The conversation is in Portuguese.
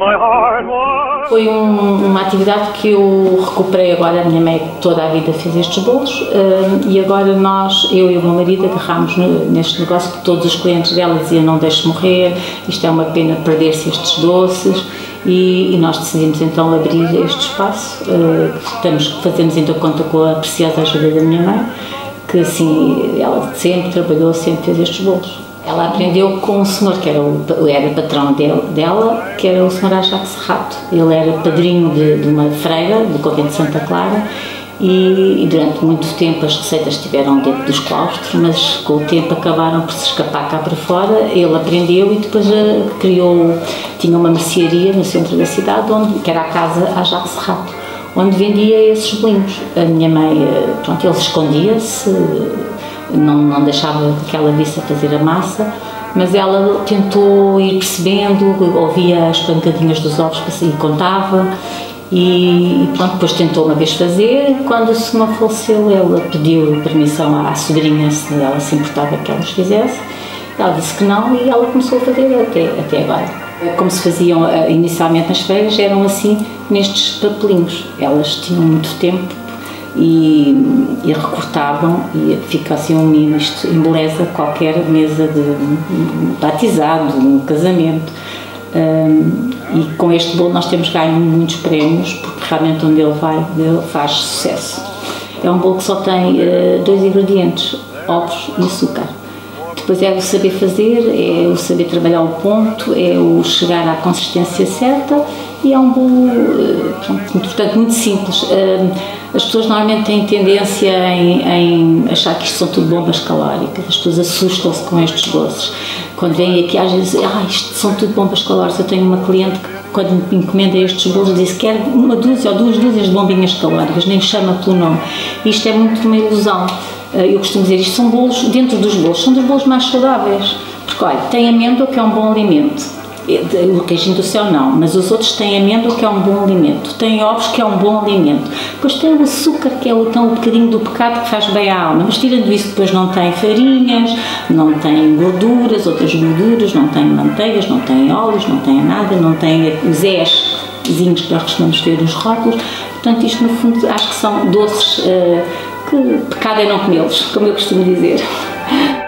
Foi uma atividade que eu recuperei agora. A minha mãe toda a vida fez estes bolos e agora eu e o meu marido agarramos neste negócio que todos os clientes dela diziam: não deixe morrer, isto é uma pena perder-se estes doces, e nós decidimos então abrir este espaço. Fazemos ainda conta com a preciosa ajuda da minha mãe, que assim, ela sempre trabalhou, sempre fez estes bolos. Ela aprendeu com um senhor que era patrão dela, que era o senhor Ajax Serrato. Ele era padrinho de uma freira do convento de Santa Clara e durante muito tempo as receitas estiveram dentro dos claustros, mas com o tempo acabaram por se escapar cá para fora. Ele aprendeu e depois tinha uma mercearia no centro da cidade, que era a casa Ajax Serrato, onde vendia esses bolinhos. A minha mãe, ele escondia-se, não deixava que ela visse a fazer a massa, mas ela tentou ir percebendo, ouvia as pancadinhas dos ovos e contava, e depois tentou uma vez fazer. Quando o senhor faleceu, ela pediu permissão à sobrinha se ela se importava que ela os fizesse. Ela disse que não e ela começou a fazer até agora. Como se faziam inicialmente nas feiras, eram assim, nestes papelinhos. Elas tinham muito tempo e recortavam e fica assim um mimo. Isto embeleza qualquer mesa de batizado, de um casamento. E com este bolo nós temos ganho muitos prémios, porque realmente onde ele vai, ele faz sucesso. É um bolo que só tem 2 ingredientes, ovos e açúcar. Depois é o saber fazer, é o saber trabalhar o ponto, é o chegar à consistência certa, e é um bolo, portanto, muito simples. As pessoas normalmente têm tendência em achar que isto são tudo bombas calóricas. As pessoas assustam-se com estes doces. Quando vêm aqui, às vezes, isto são tudo bombas calóricas. Eu tenho uma cliente que, quando me encomenda estes bolos, diz que quer 1 dúzia ou 2 dúzias de bombinhas calóricas, nem chama pelo nome. Isto é muito uma ilusão. Eu costumo dizer, isto são bolos, dentro dos bolos, são dos bolos mais saudáveis. Porque, olha, tem amêndoa, que é um bom alimento. O queijinho do céu não, mas os outros têm amêndoa, que é um bom alimento, tem ovos, que é um bom alimento, depois tem o açúcar, que é o bocadinho do pecado que faz bem à alma, mas tirando isso depois não tem farinhas, não tem gorduras, outras gorduras, não tem manteigas, não tem óleos, não tem nada, não tem os ézinhos que nós costumamos ver nos rótulos. Portanto, isto no fundo acho que são doces que pecado é não comê-los, como eu costumo dizer.